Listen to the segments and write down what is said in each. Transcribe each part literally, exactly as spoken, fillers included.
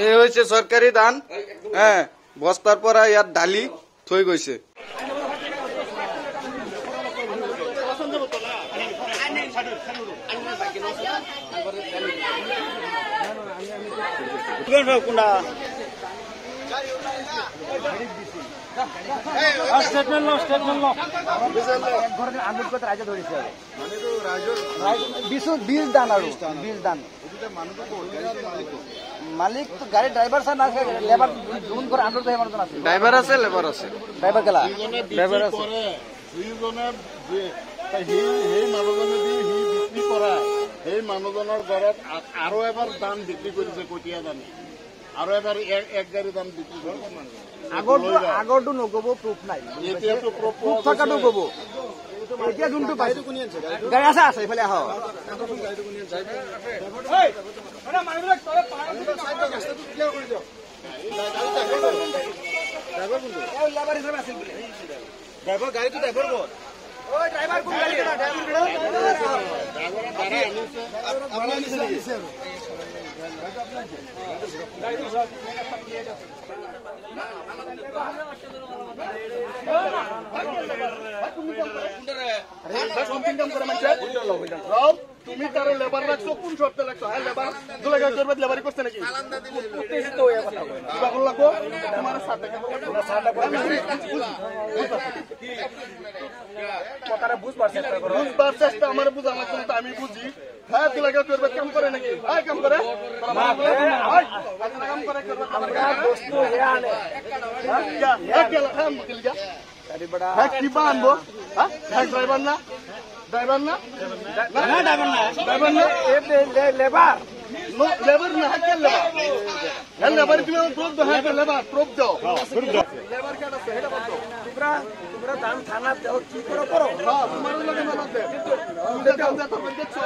এই হয়েছে সরকারি ধান, হ্যাঁ বস্তার পরা ইয়ার ডালি থই গৈছে। স্টেটমেন্ট লো স্টেটমেন্ট লো এক ঘরে আন্দোলন করতে রাজা ধরেছে মানে তো রাজর বিশু বিশ দান আর বিশ দান এটা মানুষ তো মালিক তো গাড়ি ড্রাইভার স্যার না লেবার জুন করে আন্দোলন দেয় মানুষ আছে ড্রাইভার আছে লেবার আছে ড্রাইভার গেলা ড্রাইভার আছে দুইজনের যে সেই সেই মানুহজনে দি সি বিক্রি কৰা সেই মানুহজনৰ ঘৰত আৰু এবাৰ দাম বিক্ৰী কৰিছে কটীয়া দামে আৰু এবাৰ এক গাড়ী দাম বিক্ৰী কৰিছে আগৰটো আগৰটো নগব প্ৰুফ নাই এতিয়াতো প্ৰুফ থকাটো গব এতিয়া যোনটো পাইছো কোনি আছে গাড়ী আছে আছে ইফালে আহ গাড়ীটো কোনি আছে এই মানে মানুহবিলাক তলে পাহাৰৰ ৰাস্তাটো ক্লিয়াৰ কৰি দিও ড্ৰাইভাৰ কোনটো এই লেবাৰ হিচাপে আছিল বুলি ড্ৰাইভাৰ গাড়ীটো ড্ৰাইভাৰ কোন ওই ড্রাইভার কোন গাড়ি এটা ড্রাইভার ড্রাইভার গাড়ি আনিছে আপনি আনিছে তুমি তারে লেবার রাখছো কোন শর্তে রাখছো হ্যাঁ লেবার দুলাগা করবে লেবারি করতে নাকি উত্তেজিত হয়ে কথা কই কি বাকল লাগো তোমার সাথে কথা সাথে কথাটা বুঝবার চেষ্টা করো বুঝবার চেষ্টা আমার বুঝা লাগছে না আমি বুঝি হ্যাঁ দুলাগা করবে কাম করে নাকি হ্যাঁ কাম করে কাম করে আমরা বস্তু হে আনে হ্যাঁ গেল হ্যাঁ মুকিল যা গাড়ি বড়া হ্যাঁ কি বানবো হ্যাঁ ড্রাইভার না ড্রাইভার না না ড্রাইভার না ড্রাইভার না এ লেবার নো লেবার না হ্যাঁ লেবার হ্যাঁ লেবার তুমি প্রুফ দাও হ্যাঁ লেবার প্রুফ দাও প্রুফ দাও লেবার কাটা আছে এটা বলতো তোমরা তোমরা দাম থানা দাও কি করো করো হ্যাঁ তোমার লগে মানত দে তুমি দাম দাও তুমি দেখছো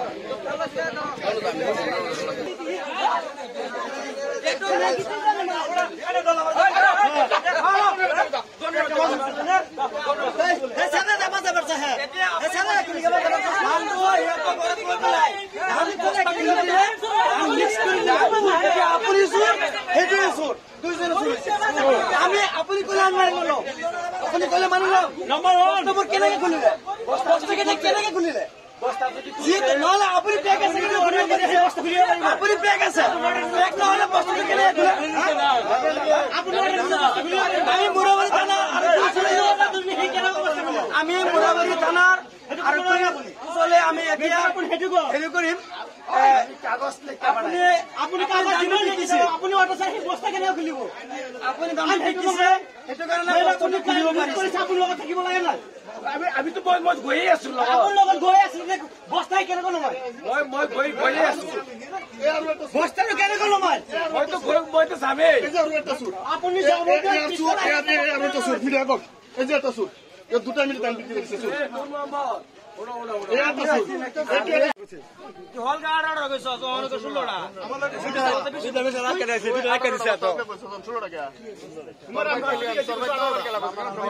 আমি আপনি কলে আনবার গেল আপনি কলে মানল নম্বর ওয়ান নম্বর কেনে খুলিলে বস্তা কেনে কেনে খুলিলে বস্তা জি নহলে আপনি ব্যাগ আছে কেনে অন্য করে বস্তা খুলিয়ে আপনি ব্যাগ আছে ব্যাগ নহলে বস্তা কেনে খুলে আপনি আমি মুরাবাড়ি থানা আর তুমি কেনে বস্তা খুলে আমি মুরাবাড়ি থানার আর চলে আমি এতিয়া আপনি হেতু হেতু করিম কাগজ আপনি আপনি কাগজ দিছে আপনি অটো চাই বস্তা কেনে খুলিব আপনি দাম দেখিছে হেতু কারণে আপনি খুলিব পারিছে আপনি লগত থাকিব লাগে না আমি আমি তো মই মই গৈ আছো লগত আপনি লগত গৈ আছো বস্তা কেনে কোন মই মই মই গৈ গৈ আছো বস্তা কেনে কোন মই মই তো গৈ মই তো যামে এই যে এটা সুর আপনি যাব এই আর এটা সুর ভিডিও কর এই যে এটা সুর এই দুটা মিনিট দাম বিক্রি করছে সুর ওড়া ওড়া ওড়া এই এটা সুর হল গাড় আর গেছ তো অনেক ষোলোটা আমাদের সেটা সেটা বেশ রাখ কেন আছে দুটো রাখ দিছে তো ষোলো টাকা তোমার আমি সরকার কেলা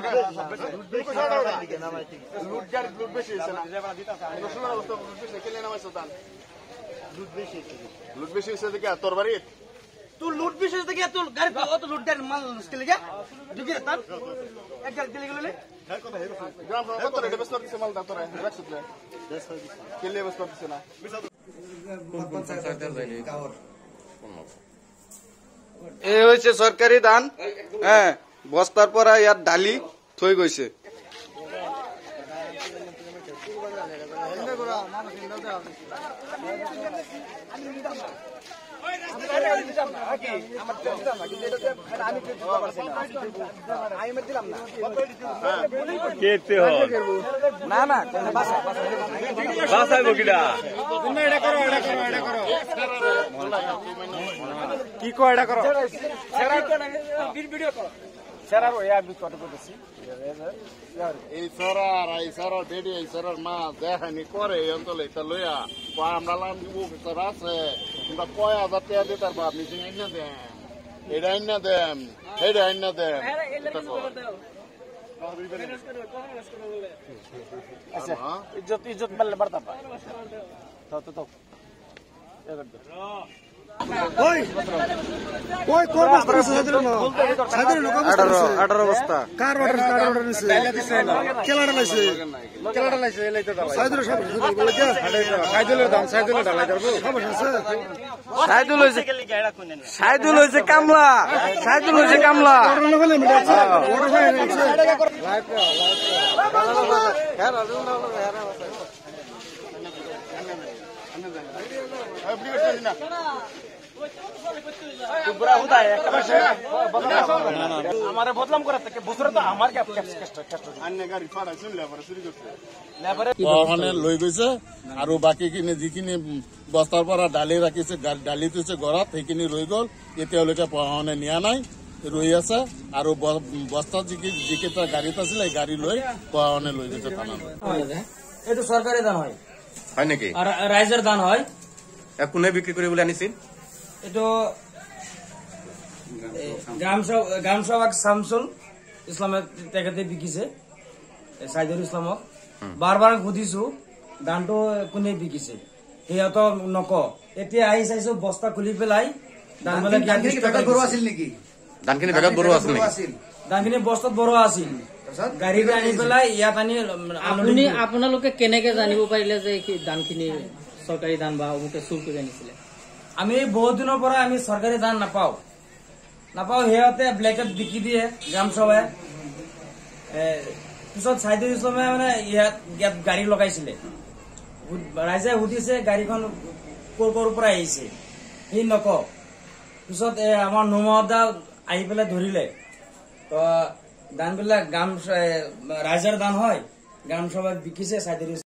লুট গাড়ি লুট বেশি হইছে না ষোলো অবস্থা লুট বেশি কেলে নামাই সুলতান লুট বেশি লুট বেশি হইছে দেখে তোর বাড়ি তুই লুট বেশি দেখে তুই গাড়ি তো লুট গাড়ি মাল মুশকিল লাগে ঢুকে তার এক গাড়ি দিলে গেলে গ্রাম কত রেট বেশ করতেছে মাল দা তোরা রাখছিস না কেলে বেশ করতেছে না এই হয়েছে সরকারি ধান, হ্যাঁ বস্তার পরা ইয়ার ডালি থই গৈছে। না না কি কো এটা করো ভিডিও করো সেরা আমি কত করতেছি এই সরার এই সরার বেডি এই সরার মা দেখানি করে এই অঞ্চলে এটা লইয়া আমরা লাম দিব সরা আছে তোমরা কয় হাজার টাকা দিতে পারবো আপনি আইনা দেন এটা আইনা দেন এটা আইনা দেন আচ্ছা ইজ্জত ইজ্জত মারলে বাড়তা পা তো তো ওই ওই কোন বস্তা আছে সাধারণ সাধারণ লোক আঠারো আঠারো বস্তা কার অর্ডার কার অর্ডার নিছে কেলাটা লাইছে কেলাটা লাইছে এই লাইতে দাও সাধারণ সব বলে কি সাইদুলের দাম সাইদুলের ডালাই দাও সমস্যা আছে সাইদুল হইছে সাইদুল হইছে কামলা সাইদুল হইছে কামলা অর্ডার হলে মিটাছে অর্ডার হয়ে গেছে हमारे बदलाम करा था कि बुसरा तो हमारे क्या कष्ट कष्ट अन्य गाड़ी फाड़ा सुन লেবার চুরি করছে लेबर মানে লৈ গৈছে আৰু বাকীখিনি যিখিনি বস্তাৰ পৰা ডালি ৰাখিছে ডালি থৈছে ঘৰত সেইখিনি ৰৈ গ'ল এতিয়ালৈকে প্ৰশাসনে নিয়া নাই ৰৈ আছে আৰু বস্তা যিকেইটা গাড়ীত আছিলে এই গাড়ী লৈ প্ৰশাসনে লৈ গৈছে থানালৈ এইটো চৰকাৰী দান হয় হয় নেকি আৰু ৰাইজৰ দান হয় কোনে বিক্ৰী কৰিবলৈ আনিছিল এইটো গ্রাম গ্রাম সভাক শামসুল ইসলামের তেখেতে বিকিছে সাইদুল ইসলামক বারবার সুধিছো দানটো কোনে বিকিছে সিহঁত নক এতিয়া আহি চাইছো বস্তা খুলি পেলাই দানবিলাক ধানখিনি বেগত বড়ো আছিল নেকি দানখিনি বস্তাত বড়োৱা আছিল গাড়ীৰে আনি পেলাই ইয়াত আনি আপুনি আপোনালোকে কেনেকে জানিব পাৰিলে যে দানখিনি চৰকাৰী দান বা অমুকে চুৰ কৰি আনিছিলে আমি বহুত দিনৰ পৰা আমি চৰকাৰী দান নাপাওঁ নাপাওঁ সিহঁতে ব্লেকত বিকি দিয়ে গ্ৰাম সভাই পিছত সাইদুল ইছলামে মানে ইয়াত ইয়াত গাড়ী লগাইছিলে ৰাইজে সুধিছে গাড়ীখন কৰ কৰ পৰা আহিছে সি নক পিছত আমাৰ নোমদা আহি পেলাই ধৰিলে তো দানবিলাক গ্ৰাম ৰাইজৰ দান হয় গ্ৰাম সভাত বিকিছে সাইদুল